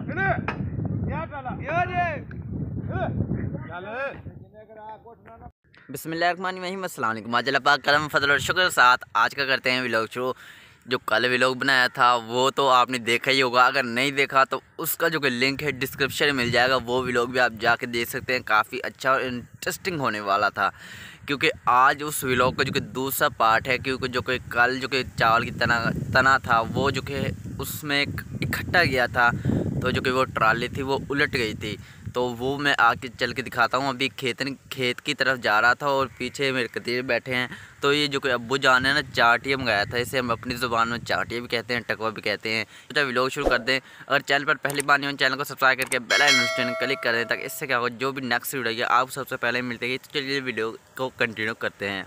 बिस्मिल्लाहिर्रहमानिर्रहीम, अस्सलाम वालेकुम। आज अल्लाह पाक करम फजल और शुक्र साथ आज का करते हैं व्लॉग शुरू। जो कल व्लॉग बनाया था वो तो आपने देखा ही होगा, अगर नहीं देखा तो उसका जो कि लिंक है डिस्क्रिप्शन में मिल जाएगा। वो व्लॉग भी आप जाके देख सकते हैं, काफ़ी अच्छा और इंटरेस्टिंग होने वाला था। क्योंकि आज उस व्लॉग का जो कि दूसरा पार्ट है, क्योंकि जो कि कल जो कि चावल की तना था वो जो कि उसमें इकट्ठा गया था, तो जो कि वो ट्राली थी वो उलट गई थी। तो वो मैं आके चल के दिखाता हूँ। अभी खेत की तरफ जा रहा था और पीछे मेरे कतीरे बैठे हैं। तो ये जो कि अब्बू जान है ना, चाटिया मंगाया था। इसे हम अपनी ज़ुबान में चाटिया भी कहते हैं, टकवा भी कहते हैं। तो व्लॉग शुरू कर दें। अगर चैनल पर पहली बार नहीं हो चैनल को सब्सक्राइब करके बेल आइकन क्लिक कर दें, ताकि इससे क्या होगा जो भी नेक्स्ट वीडियो है आप सबसे पहले मिलते हैं। तो चलिए वीडियो को कंटिन्यू करते हैं।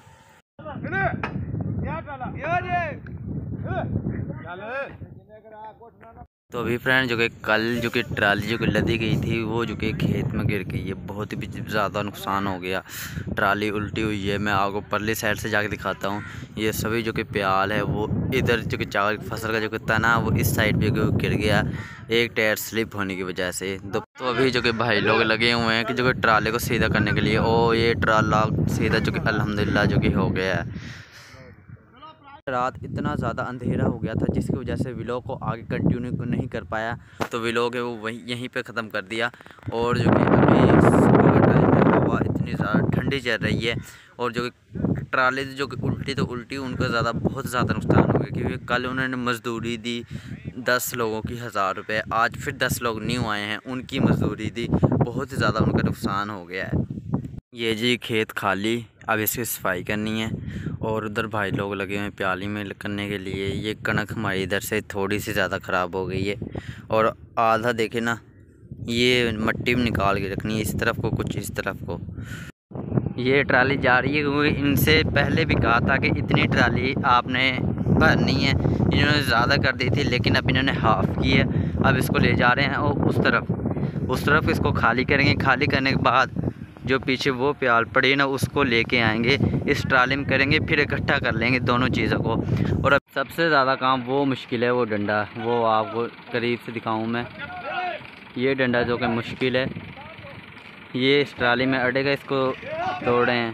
तो अभी फ्रेंड जो कि कल जो कि ट्राली जो कि लदी गई थी वो जो कि खेत में गिर गई है। बहुत ही ज़्यादा नुकसान हो गया, ट्राली उल्टी हुई है। मैं आपको परली साइड से जाके दिखाता हूँ। ये सभी जो कि प्याल है वो इधर जो कि चावल की फसल का जो कि तना वो इस साइड पे गिर गया, एक टायर स्लिप होने की वजह से। तो अभी जो कि भाई लोग लगे हुए हैं कि जो कि ट्राले को सीधा करने के लिए। ओ ये ट्राला सीधा जो कि अल्हम्दुलिल्लाह जो कि हो गया है। रात इतना ज़्यादा अंधेरा हो गया था जिसकी वजह से व्लॉग को आगे कंटिन्यू नहीं कर पाया। तो व्लॉग है वो यहीं पे ख़त्म कर दिया। और जो कि अभी सुबह का टाइम है, हवा इतनी ज़्यादा ठंडी चल रही है। और जो कि ट्राले जो कि उल्टी उनका बहुत ज़्यादा नुकसान हो गया। क्योंकि कल उन्होंने मज़दूरी दी 10 लोगों की 1000 रुपये। आज फिर 10 लोग न्यू आए हैं, उनकी मज़दूरी दी। बहुत ही ज़्यादा उनका नुकसान हो गया है। ये जी खेत खाली, अब इसकी सफाई करनी है। और उधर भाई लोग लगे हुए हैं प्याली में करने के लिए। ये कणक हमारी इधर से थोड़ी सी ज़्यादा ख़राब हो गई है। और आधा देखे ना, ये मिट्टी में निकाल के रखनी है, इस तरफ को कुछ इस तरफ को। ये ट्राली जा रही है क्योंकि इनसे पहले भी कहा था कि इतनी ट्राली आपने भरनी है। इन्होंने ज़्यादा कर दी थी, लेकिन अब इन्होंने हाफ़ की है। अब इसको ले जा रहे हैं और उस तरफ इसको खाली करेंगे। खाली करने के बाद जो पीछे वो प्याल पड़ी ना उसको लेके आएंगे, इस ट्राली में करेंगे, फिर इकट्ठा कर लेंगे दोनों चीज़ों को। और अब सबसे ज़्यादा काम वो मुश्किल है, वो डंडा, वो आपको करीब से दिखाऊं मैं। ये डंडा जो कि मुश्किल है, ये इस ट्राली में अड़ेगा, इसको तोड़े हैं।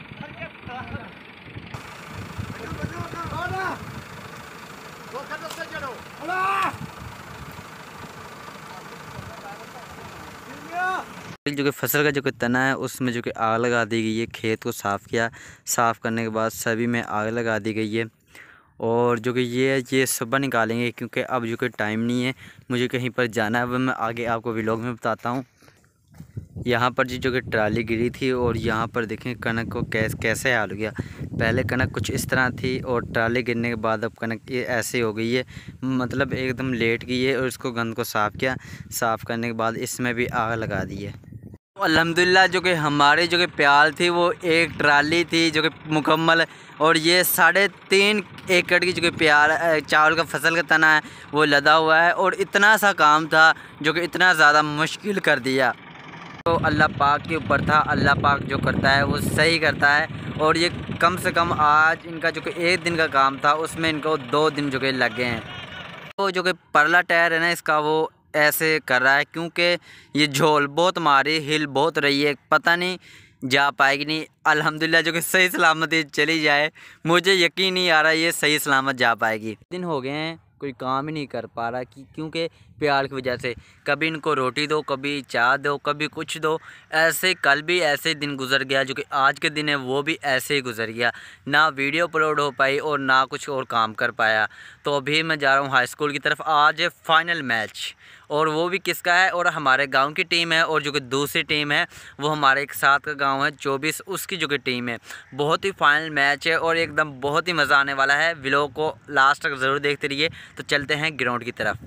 जो कि फसल का जो कि तना है उसमें जो कि आग लगा दी गई है। खेत को साफ़ किया, साफ़ करने के बाद सभी में आग लगा दी गई है। और जो कि ये सुबह निकालेंगे क्योंकि अब जो कि टाइम नहीं है, मुझे कहीं पर जाना है। अब मैं आगे आपको व्लॉग में बताता हूँ। यहाँ पर जी जो कि ट्राली गिरी थी और यहाँ पर देखें कनक को कैसे हाल हो गया। पहले कनक कुछ इस तरह थी और ट्राली गिरने के बाद अब कनक ये ऐसे हो गई है, मतलब एकदम लेट गई है। और इसको गंद को साफ़ किया, साफ़ करने के बाद इसमें भी आग लगा दी है। अल्हम्दुलिल्लाह जो कि हमारी जो कि प्याल थी वो एक ट्राली थी जो कि मुकम्मल। और ये 3.5 एकड़ की जो कि प्याल चावल का फसल का तना है वो लदा हुआ है। और इतना सा काम था जो कि इतना ज़्यादा मुश्किल कर दिया। तो अल्लाह पाक के ऊपर था, अल्लाह पाक जो करता है वो सही करता है। और ये कम से कम आज इनका जो कि 1 दिन का काम था उसमें इनको 2 दिन जो कि लग गए हैं। तो जो कि परला टायर है ना इसका वो ऐसे कर रहा है क्योंकि ये झोल बहुत मारी, हिल बहुत रही है, पता नहीं जा पाएगी नहीं। अल्हम्दुलिल्लाह जो कि सही सलामत चली जाए, मुझे यकीन नहीं आ रहा ये सही सलामत जा पाएगी। दिन हो गए हैं कोई काम ही नहीं कर पा रहा क्योंकि प्याल की वजह से। कभी इनको रोटी दो, कभी चाय दो, कभी कुछ दो। ऐसे कल भी ऐसे दिन गुजर गया, जो कि आज के दिन है वो भी ऐसे ही गुजर गया। ना वीडियो अपलोड हो पाई और ना कुछ और काम कर पाया। तो अभी मैं जा रहा हूँ हाई स्कूल की तरफ। आज है फाइनल मैच, और वो भी किसका है, और हमारे गांव की टीम है। और जो कि दूसरी टीम है वो हमारे एक साथ का गांव है 24, उसकी जो कि टीम है। बहुत ही फाइनल मैच है और एकदम बहुत ही मज़ा आने वाला है। व्लॉग को लास्ट तक ज़रूर देखते रहिए। तो चलते हैं ग्राउंड की तरफ।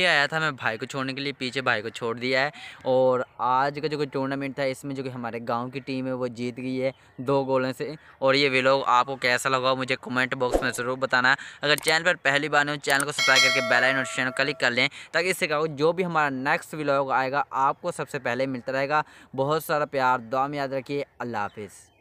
आया था मैं भाई को छोड़ने के लिए, पीछे भाई को छोड़ दिया है। और आज का जो कि टूर्नामेंट था इसमें जो कि हमारे गांव की टीम है वो जीत गई है 2 गोलों से। और ये व्लॉग आपको कैसा लगा मुझे कमेंट बॉक्स में ज़रूर बताना। अगर चैनल पर पहली बार हो चैनल को सब्सक्राइब करके बेल आइकन नोटिफिकेशन क्लिक कर लें, ताकि इससे क्या हो जो भी हमारा नेक्स्ट व्लॉग आएगा आपको सबसे पहले मिलता रहेगा। बहुत सारा प्यार दुआ में याद रखिए। अल्लाह हाफिज़।